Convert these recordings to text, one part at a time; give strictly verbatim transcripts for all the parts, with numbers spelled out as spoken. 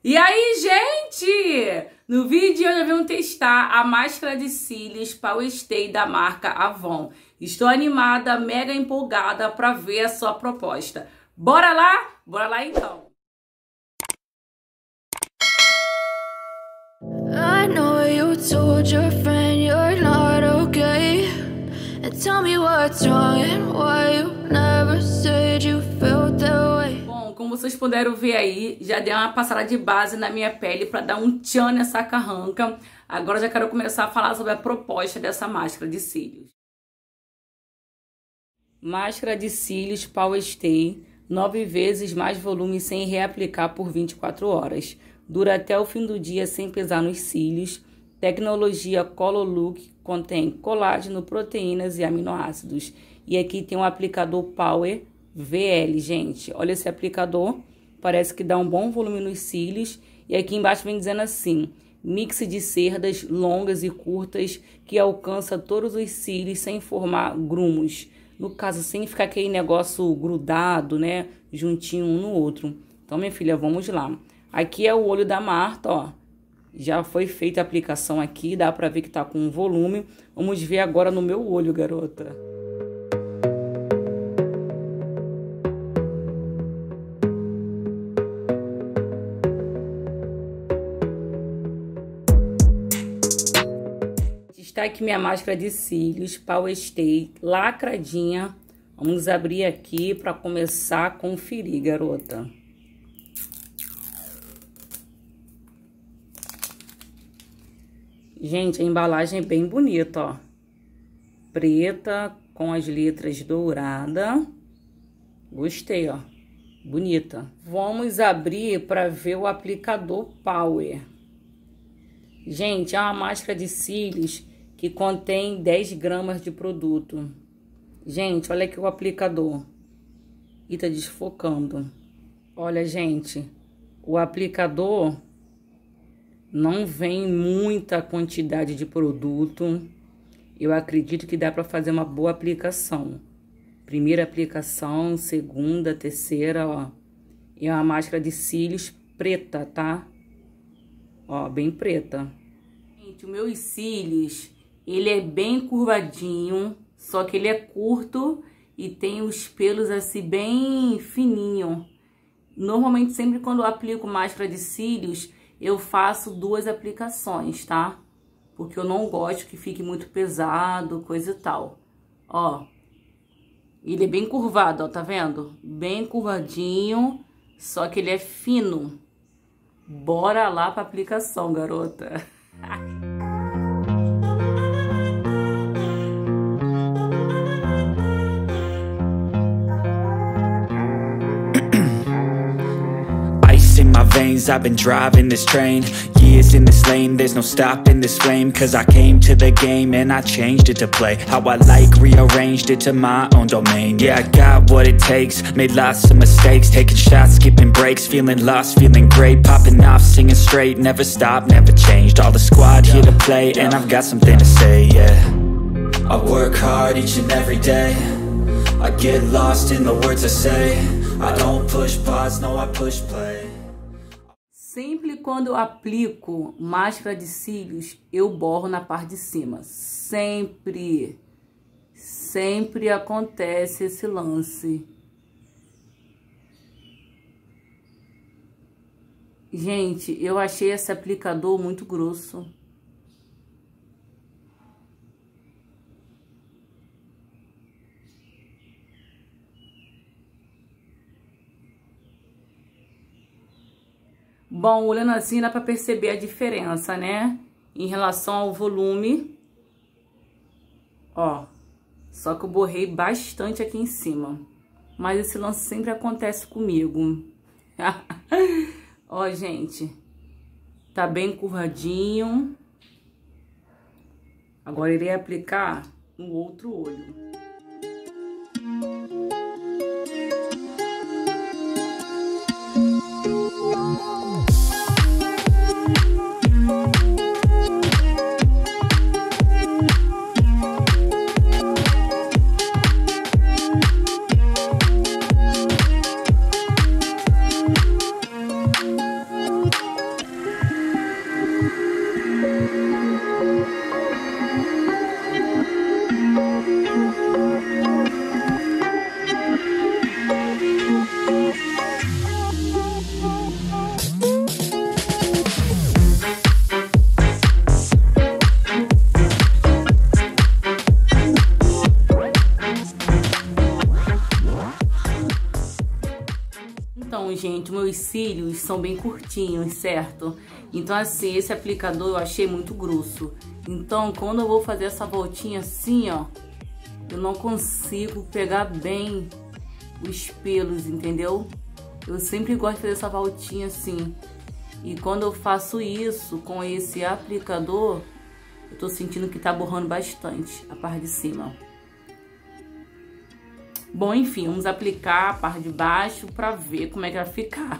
E aí, gente? No vídeo de hoje eu vim testar a máscara de cílios Power Stay da marca Avon. Estou animada, mega empolgada para ver a sua proposta. Bora lá? Bora lá então. I know you told your friend you're not okay, and tell me what's wrong and why you never said you felt that way. Bom, como vocês puderam ver aí, já dei uma passada de base na minha pele para dar um tchan nessa carranca. Agora já quero começar a falar sobre a proposta dessa máscara de cílios. Máscara de cílios Power Stay, nove vezes mais volume sem reaplicar por vinte e quatro horas. Dura até o fim do dia sem pesar nos cílios. Tecnologia Color Look, contém colágeno, proteínas e aminoácidos. E aqui tem um aplicador Power V L, gente. Olha esse aplicador, parece que dá um bom volume nos cílios. E aqui embaixo vem dizendo assim: mix de cerdas longas e curtas que alcança todos os cílios sem formar grumos. No caso, sem ficar aquele negócio grudado, né? Juntinho um no outro. Então, minha filha, vamos lá. Aqui é o olho da Marta, ó. Já foi feita a aplicação aqui, dá pra ver que tá com volume. Vamos ver agora no meu olho, garota. Está aqui minha máscara de cílios Power Stay, lacradinha. Vamos abrir aqui para começar a conferir, garota. Gente, a embalagem é bem bonita, ó. Preta com as letras douradas. Gostei, ó. Bonita. Vamos abrir para ver o aplicador Power. Gente, é uma máscara de cílios que contém dez gramas de produto. Gente, olha aqui o aplicador. E tá desfocando. Olha, gente, o aplicador não vem muita quantidade de produto. Eu acredito que dá para fazer uma boa aplicação. Primeira aplicação, segunda, terceira, ó. É uma máscara de cílios preta, tá? Ó, bem preta. Gente, os meus cílios, ele é bem curvadinho, só que ele é curto e tem os pelos assim bem fininho. Normalmente, sempre quando eu aplico máscara de cílios, eu faço duas aplicações, tá? Porque eu não gosto que fique muito pesado, coisa e tal. Ó, ele é bem curvado, ó, tá vendo? Bem curvadinho, só que ele é fino. Bora lá pra aplicação, garota. In my veins, I've been driving this train. Years in this lane, there's no stopping this flame. Cause I came to the game and I changed it to play how I like, rearranged it to my own domain. Yeah, I got what it takes, made lots of mistakes, taking shots, skipping breaks, feeling lost, feeling great, popping off, singing straight, never stopped, never changed. All the squad here to play and I've got something to say, yeah. I work hard each and every day, I get lost in the words I say, I don't push pause, no I push play. Sempre quando eu aplico máscara de cílios, eu borro na parte de cima. Sempre. Sempre acontece esse lance. Gente, eu achei esse aplicador muito grosso. Bom, olhando assim dá pra perceber a diferença, né? Em relação ao volume. Ó, só que eu borrei bastante aqui em cima. Mas esse lance sempre acontece comigo. Ó, gente, tá bem curvadinho. Agora irei aplicar no outro olho. gente, meus cílios são bem curtinhos, certo? Então, assim, esse aplicador eu achei muito grosso. Então, quando eu vou fazer essa voltinha assim, ó, eu não consigo pegar bem os pelos, entendeu? Eu sempre gosto de fazer essa voltinha assim. E quando eu faço isso com esse aplicador, eu tô sentindo que tá borrando bastante a parte de cima. Bom, enfim, vamos aplicar a parte de baixo pra ver como é que vai ficar.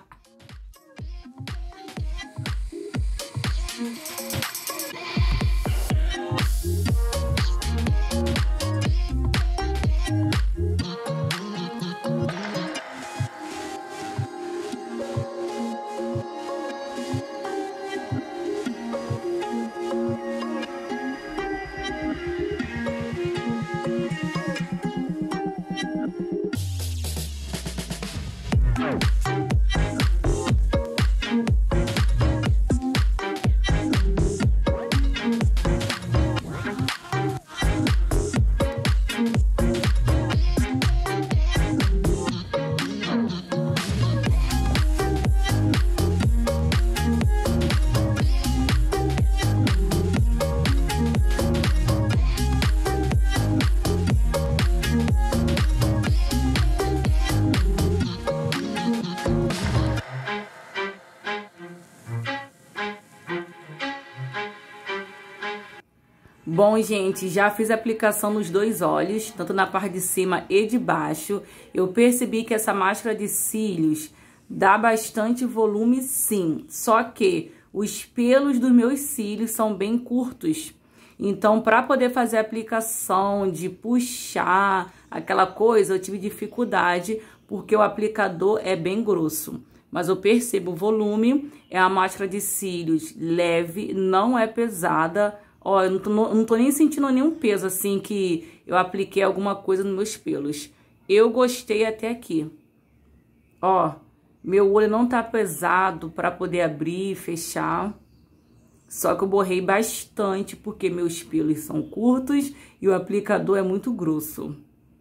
Bom, gente, já fiz a aplicação nos dois olhos, tanto na parte de cima e de baixo. Eu percebi que essa máscara de cílios dá bastante volume, sim. Só que os pelos dos meus cílios são bem curtos. Então, para poder fazer a aplicação de puxar aquela coisa, eu tive dificuldade, porque o aplicador é bem grosso. Mas eu percebo o volume, é uma máscara de cílios leve, não é pesada. Ó, eu não tô, não tô nem sentindo nenhum peso, assim, que eu apliquei alguma coisa nos meus pelos. Eu gostei até aqui. Ó, meu olho não tá pesado pra poder abrir e fechar. Só que eu borrei bastante, porque meus pelos são curtos e o aplicador é muito grosso.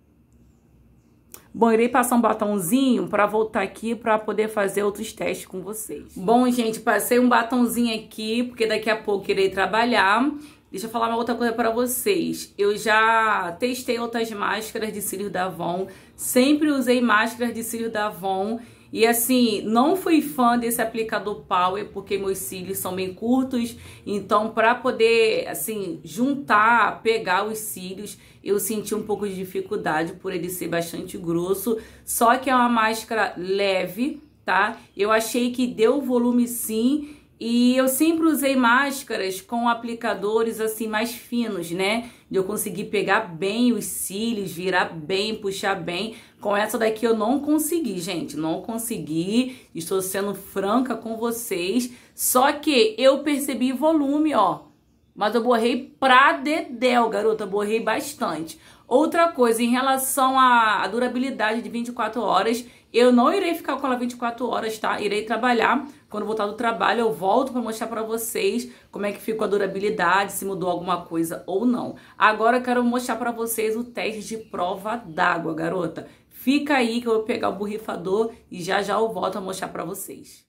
Bom, irei passar um batonzinho pra voltar aqui pra poder fazer outros testes com vocês. Bom, gente, passei um batonzinho aqui, porque daqui a pouco irei trabalhar. Deixa eu falar uma outra coisa pra vocês. Eu já testei outras máscaras de cílios da Avon. Sempre usei máscaras de cílios da Avon. E assim, não fui fã desse aplicador Power, porque meus cílios são bem curtos. Então, pra poder, assim, juntar, pegar os cílios, eu senti um pouco de dificuldade por ele ser bastante grosso. Só que é uma máscara leve, tá? Eu achei que deu volume sim. E eu sempre usei máscaras com aplicadores assim mais finos, né? De eu conseguir pegar bem os cílios, virar bem, puxar bem. Com essa daqui eu não consegui, gente. Não consegui. Estou sendo franca com vocês. Só que eu percebi volume, ó. Mas eu borrei pra dedéu, garota. Borrei bastante. Outra coisa, em relação à durabilidade de vinte e quatro horas, eu não irei ficar com ela vinte e quatro horas, tá? Irei trabalhar. Quando voltar do trabalho, eu volto para mostrar para vocês como é que ficou a durabilidade, se mudou alguma coisa ou não. Agora eu quero mostrar para vocês o teste de prova d'água, garota. Fica aí que eu vou pegar o borrifador e já já eu volto a mostrar para vocês.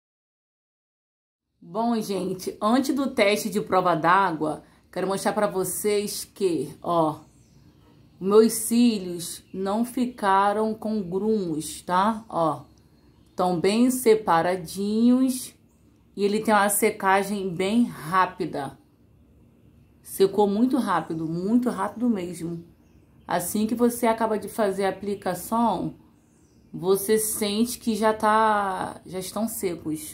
Bom, gente, antes do teste de prova d'água, quero mostrar para vocês que, ó, meus cílios não ficaram com grumos, tá? Ó, estão bem separadinhos e ele tem uma secagem bem rápida. Secou muito rápido, muito rápido mesmo. Assim que você acaba de fazer a aplicação, você sente que já tá, já estão secos.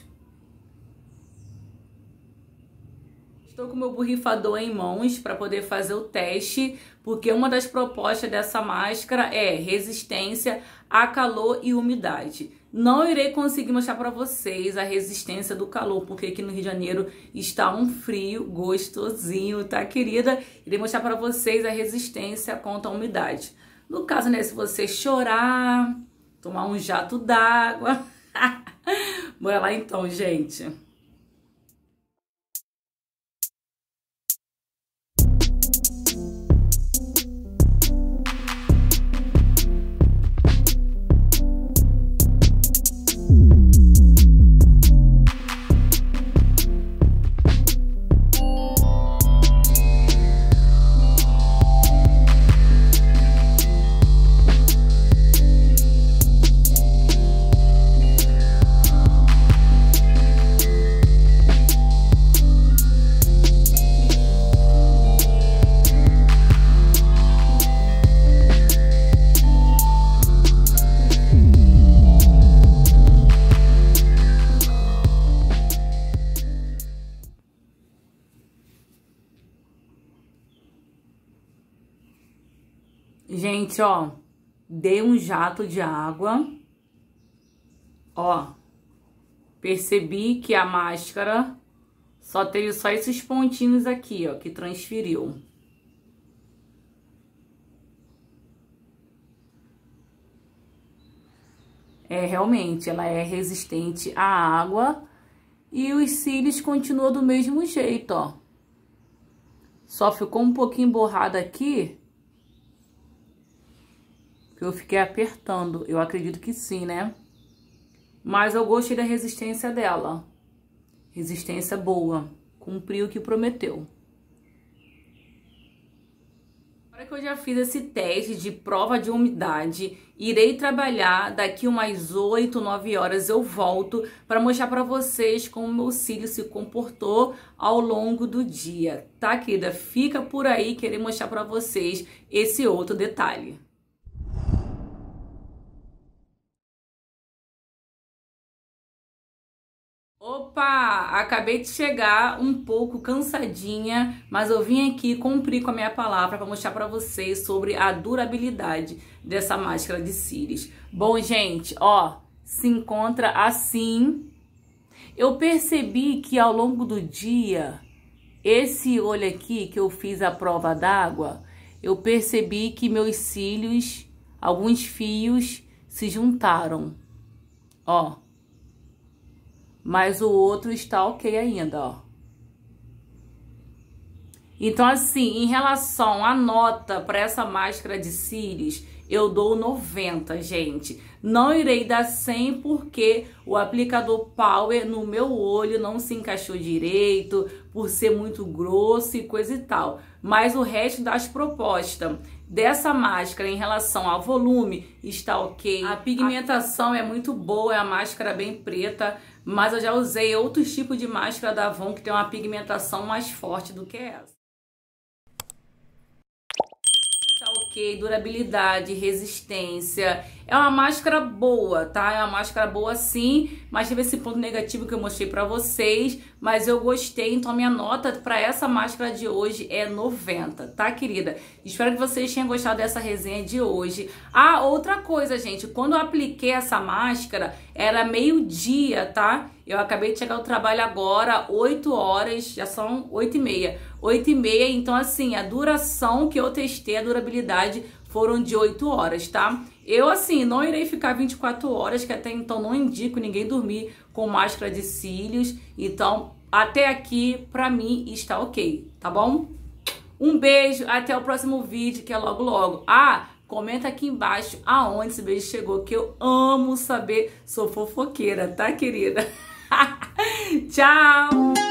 Estou com o meu borrifador em mãos para poder fazer o teste, porque uma das propostas dessa máscara é resistência a calor e umidade. Não irei conseguir mostrar para vocês a resistência do calor, porque aqui no Rio de Janeiro está um frio gostosinho, tá, querida? Irei mostrar para vocês a resistência contra a umidade. No caso, né, se você chorar, tomar um jato d'água. Bora lá então, gente. Gente, ó, dei um jato de água. Ó, percebi que a máscara só teve só esses pontinhos aqui, ó, que transferiu. É, realmente, ela é resistente à água e os cílios continuam do mesmo jeito, ó. Só ficou um pouquinho borrado aqui, que eu fiquei apertando. Eu acredito que sim, né? Mas eu gostei da resistência dela. Resistência boa. Cumpriu o que prometeu. Agora que eu já fiz esse teste de prova de umidade, irei trabalhar daqui umas oito, nove horas eu volto para mostrar para vocês como o meu cílio se comportou ao longo do dia, tá, querida? Fica por aí, querer mostrar para vocês esse outro detalhe. Opa, acabei de chegar um pouco cansadinha, mas eu vim aqui cumprir com a minha palavra para mostrar para vocês sobre a durabilidade dessa máscara de cílios. Bom, gente, ó, se encontra assim. Eu percebi que ao longo do dia, esse olho aqui que eu fiz a prova d'água, eu percebi que meus cílios, alguns fios se juntaram, ó. Mas o outro está ok ainda, ó. Então, assim, em relação à nota para essa máscara de cílios, eu dou noventa, gente. Não irei dar cem porque o aplicador Power no meu olho não se encaixou direito, por ser muito grosso e coisa e tal. Mas o resto das propostas dessa máscara em relação ao volume está ok. A pigmentação é muito boa, é a máscara bem preta, mas eu já usei outros tipos de máscara da Avon que tem uma pigmentação mais forte do que essa. Tá ok, durabilidade, resistência. É uma máscara boa, tá? É uma máscara boa sim, mas teve esse ponto negativo que eu mostrei pra vocês, mas eu gostei, então a minha nota pra essa máscara de hoje é noventa, tá, querida? Espero que vocês tenham gostado dessa resenha de hoje. Ah, outra coisa, gente, quando eu apliquei essa máscara, era meio-dia, tá? Eu acabei de chegar ao trabalho agora, oito horas, já são oito e meia. oito e meia, então assim, a duração que eu testei, a durabilidade, foram de oito horas, tá? Eu, assim, não irei ficar vinte e quatro horas, que até então não indico ninguém dormir com máscara de cílios. Então, até aqui, pra mim, está ok, tá bom? Um beijo, até o próximo vídeo, que é logo logo. Ah, comenta aqui embaixo aonde esse beijo chegou, que eu amo saber, sou fofoqueira, tá, querida? Tchau!